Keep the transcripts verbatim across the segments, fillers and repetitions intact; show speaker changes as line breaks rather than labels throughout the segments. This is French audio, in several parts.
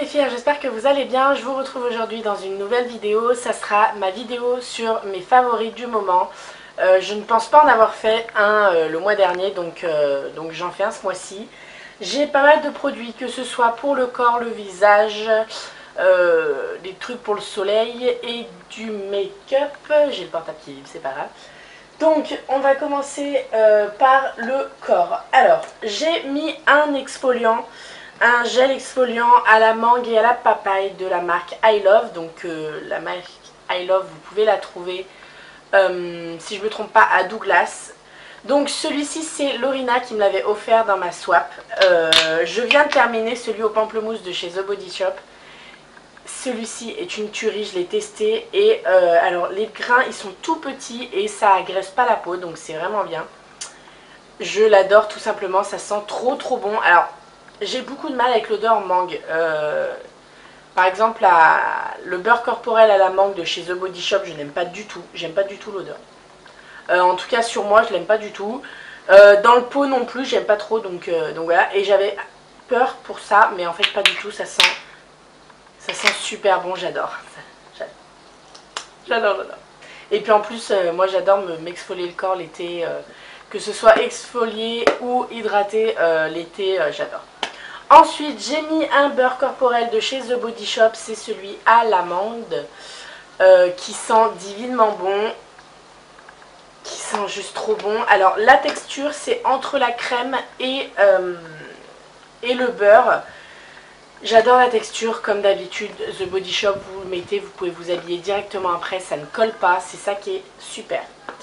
filles, j'espère que vous allez bien. Je vous retrouve aujourd'hui dans une nouvelle vidéo. Ça sera ma vidéo sur mes favoris du moment. Euh, je ne pense pas en avoir fait un euh, le mois dernier, donc, euh, donc j'en fais un ce mois-ci. J'ai pas mal de produits, que ce soit pour le corps, le visage, euh, des trucs pour le soleil et du make-up. J'ai le portable qui vibre, c'est pas grave. Donc on va commencer euh, par le corps. Alors j'ai mis un exfoliant, un gel exfoliant à la mangue et à la papaye de la marque I Love. Donc euh, la marque I Love, vous pouvez la trouver euh, si je ne me trompe pas à Douglas. Donc celui-ci c'est Lorina qui me l'avait offert dans ma swap. euh, Je viens de terminer celui au pamplemousse de chez The Body Shop. Celui-ci est une tuerie, je l'ai testé et euh, alors les grains ils sont tout petits et ça agresse pas la peau, donc c'est vraiment bien. Je l'adore tout simplement, ça sent trop trop bon. Alors j'ai beaucoup de mal avec l'odeur mangue. Euh, par exemple la, le beurre corporel à la mangue de chez The Body Shop, je n'aime pas du tout, j'aime pas du tout l'odeur. Euh, en tout cas sur moi je l'aime pas du tout. Euh, dans le pot non plus j'aime pas trop, donc, euh, donc voilà. Et j'avais peur pour ça, mais en fait pas du tout, ça sent... Ça sent super bon, j'adore. J'adore, j'adore. Et puis en plus, euh, moi j'adore m'exfolier le corps l'été. Euh, que ce soit exfolié ou hydraté euh, l'été, euh, j'adore. Ensuite, j'ai mis un beurre corporel de chez The Body Shop. C'est celui à l'amande. Euh, qui sent divinement bon. Qui sent juste trop bon. Alors la texture, c'est entre la crème et, euh, et le beurre. J'adore la texture, comme d'habitude. The Body Shop, vous le mettez, vous pouvez vous habiller directement après, ça ne colle pas, c'est ça qui est super.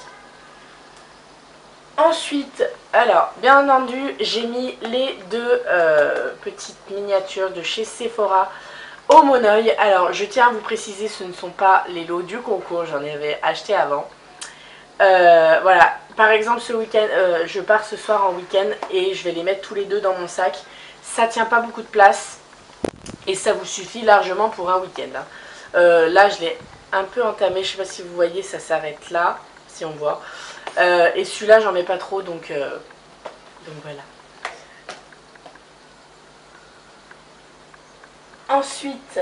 Ensuite, alors, bien entendu, j'ai mis les deux euh, petites miniatures de chez Sephora au Monoeil. Alors, je tiens à vous préciser, ce ne sont pas les lots du concours, j'en avais acheté avant. Euh, voilà, par exemple, ce week-end, euh, je pars ce soir en week-end et je vais les mettre tous les deux dans mon sac. Ça tient pas beaucoup de place. Et ça vous suffit largement pour un week-end. Hein. Euh, là, je l'ai un peu entamé. Je ne sais pas si vous voyez, ça s'arrête là, si on voit. Euh, et celui-là, j'en mets pas trop, donc, euh, donc voilà. Ensuite,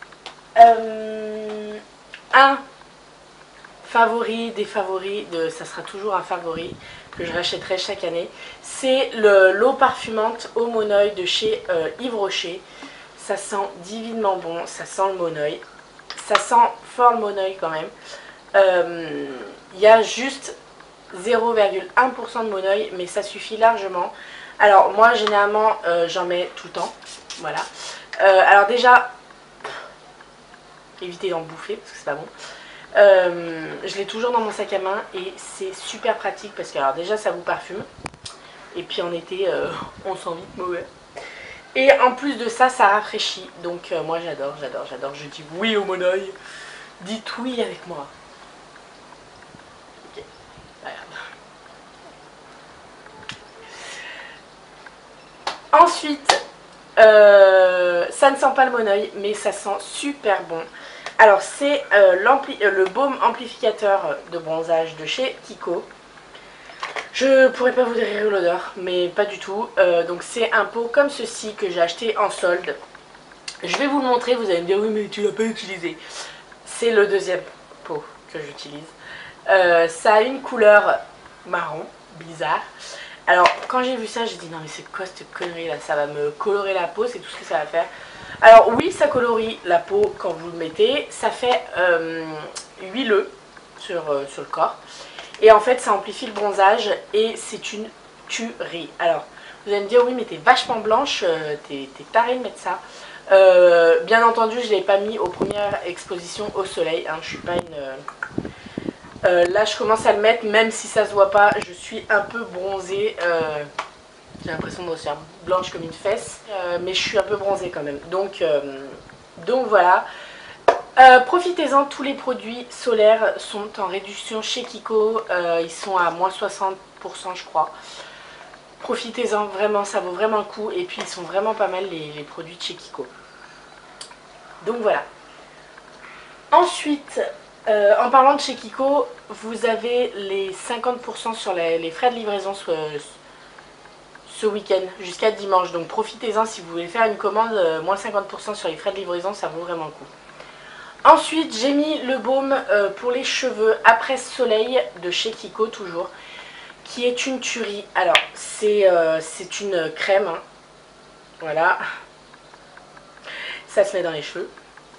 euh, un favori des favoris, de, ça sera toujours un favori que je rachèterai chaque année. C'est l'eau parfumante au Monoeil de chez euh, Yves Rocher. Ça sent divinement bon, ça sent le Monoeil. Ça sent fort le Monoeil quand même. Il euh, y a juste zéro virgule un pour cent de Monoeil, mais ça suffit largement. Alors moi généralement euh, j'en mets tout le temps. Voilà. Euh, alors déjà, évitez d'en bouffer parce que c'est pas bon. Euh, je l'ai toujours dans mon sac à main et c'est super pratique parce que alors déjà ça vous parfume. Et puis en été euh, on sent vite mauvais. Et en plus de ça, ça rafraîchit. Donc euh, moi j'adore, j'adore, j'adore. Je dis oui au Monoeil. Dites oui avec moi. Ok, regarde. Ensuite, euh, ça ne sent pas le Monoeil, mais ça sent super bon. Alors c'est euh, euh, le baume amplificateur de bronzage de chez Kiko. Je pourrais pas vous décrire l'odeur, mais pas du tout. Euh, donc c'est un pot comme ceci que j'ai acheté en solde. Je vais vous le montrer, vous allez me dire oui mais tu l'as pas utilisé. C'est le deuxième pot que j'utilise. Euh, ça a une couleur marron, bizarre. Alors quand j'ai vu ça, j'ai dit non mais c'est quoi cette connerie là, ça va me colorer la peau, c'est tout ce que ça va faire. Alors oui, ça colorie la peau quand vous le mettez, ça fait euh, huileux sur, euh, sur le corps. Et en fait ça amplifie le bronzage et c'est une tuerie. Alors vous allez me dire oui mais t'es vachement blanche, euh, t'es tarée de mettre ça. Euh, bien entendu je ne l'ai pas mis aux premières expositions au soleil. Hein, je suis pas une... Euh, euh, là je commence à le mettre même si ça se voit pas. Je suis un peu bronzée. Euh, J'ai l'impression de faire blanche comme une fesse. Euh, mais je suis un peu bronzée quand même. Donc, euh, donc voilà. Euh, Profitez-en, tous les produits solaires sont en réduction chez Kiko, euh, ils sont à moins soixante pour cent je crois. Profitez-en, vraiment, ça vaut vraiment le coup et puis ils sont vraiment pas mal les, les produits de chez Kiko. Donc voilà. Ensuite, euh, en parlant de chez Kiko, vous avez les cinquante pour cent sur les, les frais de livraison sur, ce week-end jusqu'à dimanche. Donc profitez-en si vous voulez faire une commande, euh, moins cinquante pour cent sur les frais de livraison, ça vaut vraiment le coup. Ensuite, j'ai mis le baume euh, pour les cheveux après soleil de chez Kiko toujours, qui est une tuerie. Alors, c'est euh, c'est une crème, hein. Voilà. Ça se met dans les cheveux.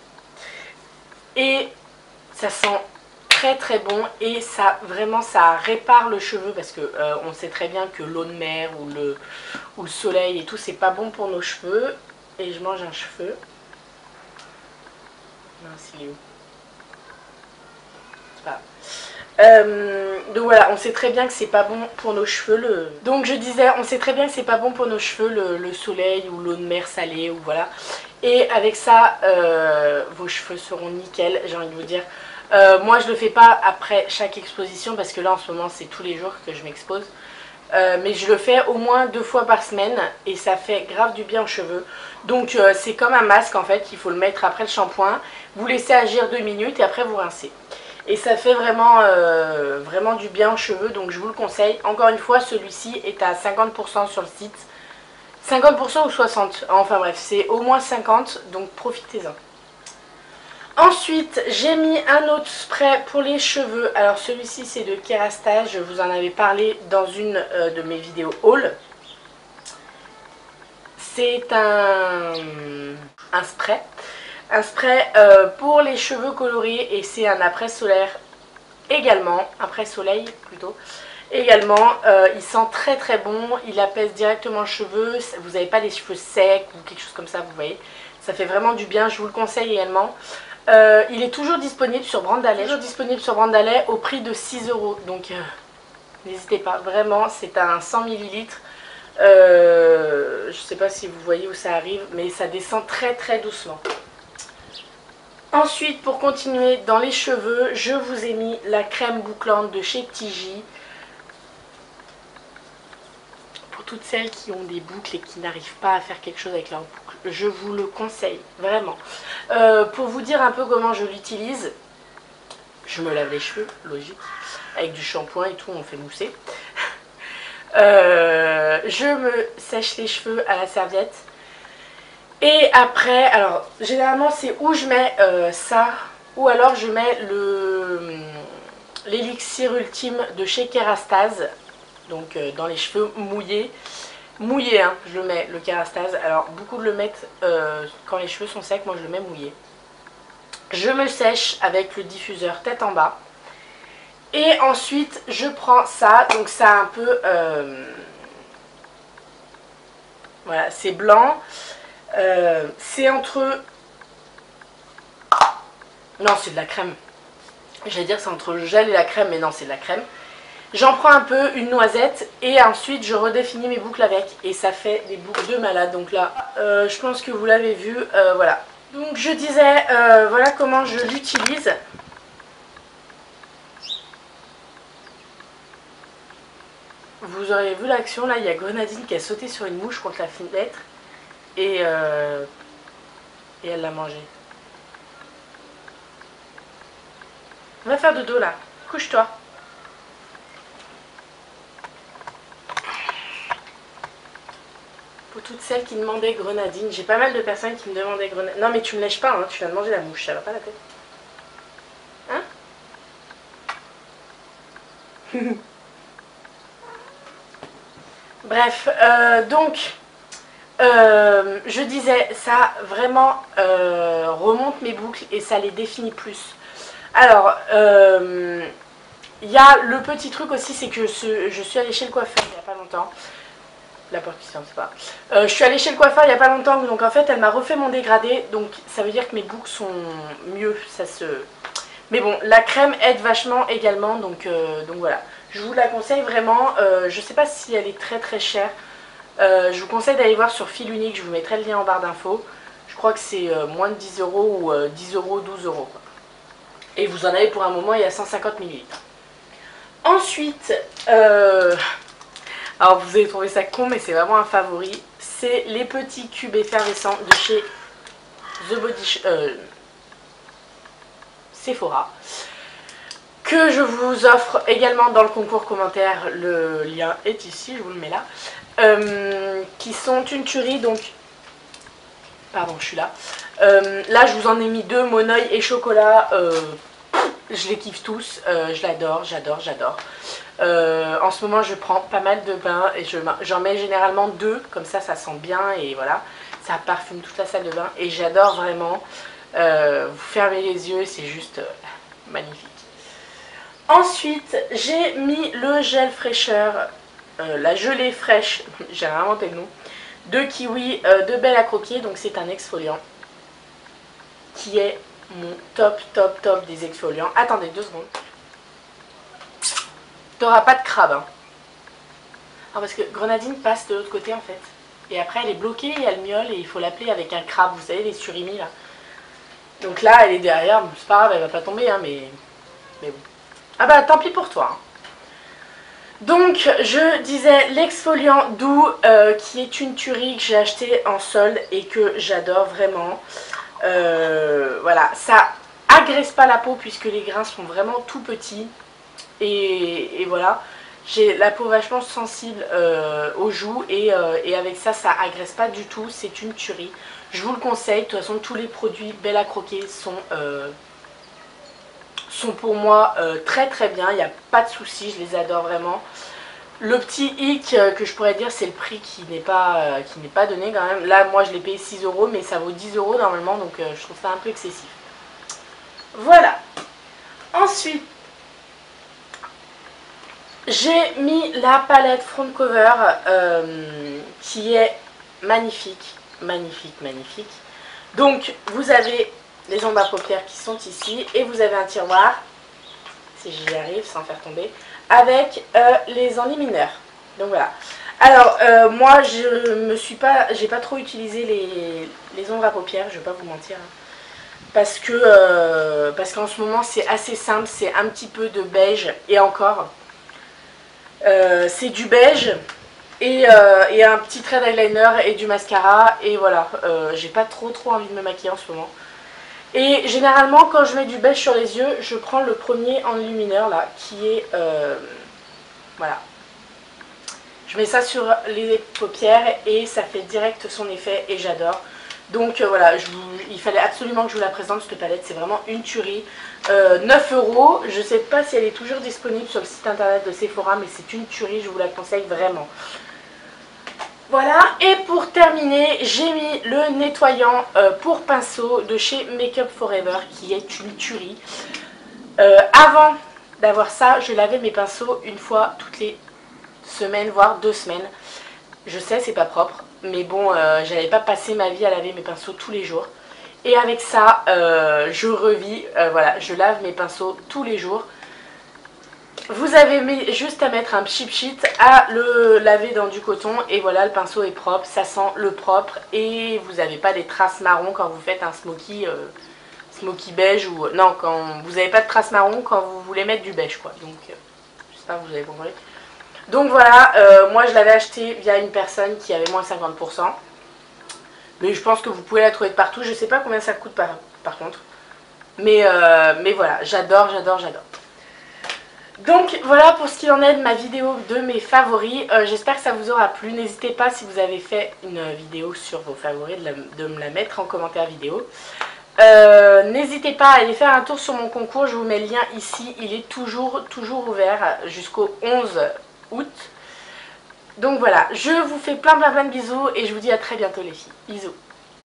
Et ça sent très très bon et ça vraiment ça répare le cheveu parce que euh, on sait très bien que l'eau de mer ou le, ou le soleil et tout c'est pas bon pour nos cheveux. Et je mange un cheveu. Non, c'est où? C'est pas grave. Euh, donc voilà, on sait très bien que c'est pas bon pour nos cheveux. Le... Donc je disais, on sait très bien que c'est pas bon pour nos cheveux le, le soleil ou l'eau de mer salée ou voilà. Et avec ça, euh, vos cheveux seront nickel, j'ai envie de vous dire. Euh, moi je le fais pas après chaque exposition parce que là en ce moment c'est tous les jours que je m'expose. Euh, mais je le fais au moins deux fois par semaine et ça fait grave du bien aux cheveux. Donc euh, c'est comme un masque en fait, il faut le mettre après le shampoing. Vous laissez agir deux minutes et après vous rincez. Et ça fait vraiment, euh, vraiment du bien aux cheveux, donc je vous le conseille. Encore une fois, celui-ci est à cinquante pour cent sur le site. cinquante pour cent ou soixante pour cent, enfin bref, c'est au moins cinquante pour cent, donc profitez-en. Ensuite, j'ai mis un autre spray pour les cheveux. Alors celui-ci, c'est de Kerastase, je vous en avais parlé dans une euh, de mes vidéos haul. C'est un, un spray. Un spray euh, pour les cheveux colorés et c'est un après solaire également, après soleil plutôt. Également, euh, il sent très très bon, il apaise directement les cheveux, vous n'avez pas les cheveux secs ou quelque chose comme ça, vous voyez. Ça fait vraiment du bien, je vous le conseille également. Euh, il est toujours disponible sur Brandalais, toujours disponible sur Brandalais au prix de six euros. Donc euh, n'hésitez pas, vraiment, c'est un cent millilitres. Euh, je ne sais pas si vous voyez où ça arrive, mais ça descend très très doucement. Ensuite, pour continuer dans les cheveux, je vous ai mis la crème bouclante de chez Tigi. Pour toutes celles qui ont des boucles et qui n'arrivent pas à faire quelque chose avec leurs boucles, je vous le conseille, vraiment. Euh, pour vous dire un peu comment je l'utilise, je me lave les cheveux, logique, avec du shampoing et tout, on fait mousser. Euh, je me sèche les cheveux à la serviette. Et après, alors généralement c'est où je mets euh, ça, ou alors je mets le l'élixir ultime de chez Kerastase, donc euh, dans les cheveux mouillés. Mouillé, hein, je le mets, le Kerastase. Alors beaucoup le mettent euh, quand les cheveux sont secs, moi je le mets mouillé. Je me sèche avec le diffuseur tête en bas. Et ensuite je prends ça, donc ça un peu... Euh, voilà, c'est blanc. Euh, c'est entre... Non, c'est de la crème. J'allais dire c'est entre le gel et la crème, mais non, c'est de la crème. J'en prends un peu, une noisette, et ensuite je redéfinis mes boucles avec. Et ça fait des boucles de malade. Donc là, euh, je pense que vous l'avez vu, euh, voilà. Donc je disais, euh, voilà comment je l'utilise. Vous auriez vu l'action, là, il y a Grenadine qui a sauté sur une mouche contre la fenêtre. Et, euh, et elle l'a mangé. Va faire dodo là, couche-toi. Pour toutes celles qui demandaient Grenadine, j'ai pas mal de personnes qui me demandaient Grenadine. Non mais tu me lèches pas, hein, tu viens de manger la mouche, ça va pas la tête. Hein? Bref, euh, donc... Euh, je disais, ça vraiment euh, remonte mes boucles et ça les définit plus. Alors, il euh, y a le petit truc aussi, c'est que ce, je suis allée chez le coiffeur il n'y a pas longtemps. La porte qui se ferme, c'est pas. Euh, je suis allée chez le coiffeur il n'y a pas longtemps, donc en fait elle m'a refait mon dégradé, donc ça veut dire que mes boucles sont mieux, ça se... Mais bon, la crème aide vachement également, donc, euh, donc voilà. Je vous la conseille vraiment, euh, je sais pas si elle est très très chère. Euh, je vous conseille d'aller voir sur Fil Unique, je vous mettrai le lien en barre d'infos. Je crois que c'est euh, moins de dix euros ou euh, dix euros, douze euros. Quoi. Et vous en avez pour un moment, il y a cent cinquante millilitres. Ensuite, euh... alors vous allez trouver ça con, mais c'est vraiment un favori. C'est les petits cubes effervescents de chez The Body Shop, euh... Sephora. que je vous offre également dans le concours commentaire. Le lien est ici, je vous le mets là. Euh, qui sont une tuerie, donc... Pardon, je suis là. Euh, là, je vous en ai mis deux, Monoï et chocolat. Euh, je les kiffe tous. Euh, je l'adore, j'adore, j'adore. Euh, en ce moment, je prends pas mal de bains et j'en mets généralement deux. Comme ça, ça sent bien et voilà. Ça parfume toute la salle de bain. Et j'adore vraiment. Euh, vous fermez les yeux, c'est juste euh, magnifique. Ensuite, j'ai mis le gel fraîcheur, euh, la gelée fraîche, j'ai inventé le nom, de Kiwi euh, de Belle à croquer. Donc c'est un exfoliant qui est mon top, top, top des exfoliants. Attendez deux secondes. T'auras pas de crabe. Hein. Ah, parce que Grenadine passe de l'autre côté en fait. Et après elle est bloquée et elle miaule et il faut l'appeler avec un crabe. Vous savez les surimi là. Donc là elle est derrière. C'est pas grave, elle va pas tomber hein, mais... mais bon. Ah bah tant pis pour toi. Donc je disais l'exfoliant doux euh, qui est une tuerie que j'ai acheté en solde et que j'adore vraiment. Euh, voilà, ça agresse pas la peau puisque les grains sont vraiment tout petits. Et, et voilà, j'ai la peau vachement sensible euh, aux joues et, euh, et avec ça, ça agresse pas du tout. C'est une tuerie. Je vous le conseille. De toute façon, tous les produits Belle à croquer sont... Euh, sont pour moi euh, très très bien, il n'y a pas de souci, je les adore vraiment. Le petit hic euh, que je pourrais dire, c'est le prix qui n'est pas, euh, qui n'est pas donné quand même. Là moi je l'ai payé six euros mais ça vaut dix euros normalement, donc euh, je trouve ça un peu excessif. Voilà. Ensuite, j'ai mis la palette front cover euh, qui est magnifique, magnifique, magnifique. Donc vous avez les ombres à paupières qui sont ici et vous avez un tiroir, si j'y arrive sans faire tomber, avec euh, les enlumineurs. Donc voilà. Alors euh, moi je me suis pas, j'ai pas trop utilisé les, les ombres à paupières, je vais pas vous mentir, hein, parce que euh, parce qu'en ce moment c'est assez simple, c'est un petit peu de beige et encore, euh, c'est du beige. Et, euh, et un petit trait d'eyeliner et du mascara et voilà, euh, j'ai pas trop trop envie de me maquiller en ce moment. Et généralement quand je mets du beige sur les yeux, je prends le premier enlumineur là, qui est, euh, voilà. Je mets ça sur les paupières et ça fait direct son effet et j'adore. Donc euh, voilà, je vous, il fallait absolument que je vous la présente cette palette, c'est vraiment une tuerie. Euh, neuf euros, je sais pas si elle est toujours disponible sur le site internet de Sephora, mais c'est une tuerie, je vous la conseille vraiment. Voilà, et pour terminer, j'ai mis le nettoyant euh, pour pinceau de chez Make Up For Ever qui est une tuerie. Euh, avant d'avoir ça, je lavais mes pinceaux une fois toutes les semaines, voire deux semaines. Je sais, c'est pas propre, mais bon, euh, j'allais pas passer ma vie à laver mes pinceaux tous les jours. Et avec ça, euh, je revis, euh, voilà, je lave mes pinceaux tous les jours. Vous avez juste à mettre un chip sheet, à le laver dans du coton et voilà, le pinceau est propre, ça sent le propre et vous n'avez pas des traces marron quand vous faites un smoky, euh, smoky beige ou... Non, quand vous n'avez pas de traces marron quand vous voulez mettre du beige quoi, donc euh, j'espère que vous avez compris. Donc voilà, euh, moi je l'avais acheté via une personne qui avait moins cinquante pour cent. Mais je pense que vous pouvez la trouver de partout, je sais pas combien ça coûte par, par contre. Mais, euh, mais voilà, j'adore, j'adore, j'adore. Donc voilà pour ce qu'il en est de ma vidéo de mes favoris. Euh, J'espère que ça vous aura plu. N'hésitez pas si vous avez fait une vidéo sur vos favoris de, la, de me la mettre en commentaire vidéo. Euh, N'hésitez pas à aller faire un tour sur mon concours. Je vous mets le lien ici. Il est toujours, toujours ouvert jusqu'au onze août. Donc voilà, je vous fais plein plein plein de bisous et je vous dis à très bientôt les filles. Bisous.